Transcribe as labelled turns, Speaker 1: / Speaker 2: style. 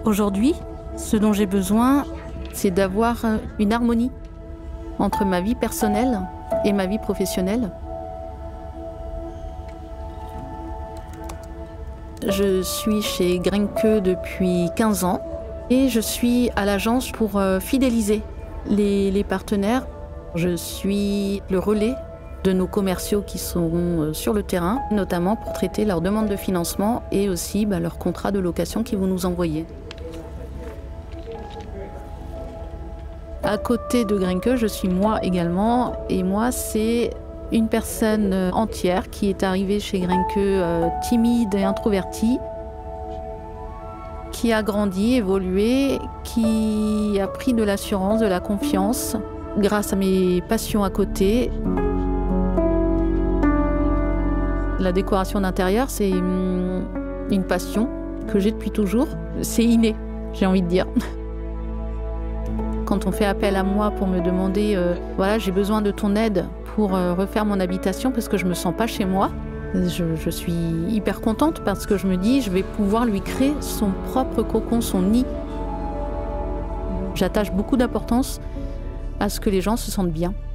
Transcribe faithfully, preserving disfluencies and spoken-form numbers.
Speaker 1: Aujourd'hui, ce dont j'ai besoin, c'est d'avoir une harmonie entre ma vie personnelle et ma vie professionnelle. Je suis chez Grenke depuis quinze ans et je suis à l'agence pour fidéliser les, les partenaires. Je suis le relais de nos commerciaux qui seront sur le terrain, notamment pour traiter leurs demandes de financement et aussi bah, leurs contrats de location qu'ils vont nous envoyer. À côté de Grenke, je suis moi également, et moi c'est une personne entière qui est arrivée chez Grenke euh, timide et introvertie, qui a grandi, évolué, qui a pris de l'assurance, de la confiance, grâce à mes passions à côté. La décoration d'intérieur, c'est une passion que j'ai depuis toujours. C'est inné, j'ai envie de dire. Quand on fait appel à moi pour me demander euh, voilà, j'ai besoin de ton aide pour euh, refaire mon habitation parce que je ne me sens pas chez moi, je, je suis hyper contente parce que je me dis je vais pouvoir lui créer son propre cocon, son nid. J'attache beaucoup d'importance à ce que les gens se sentent bien.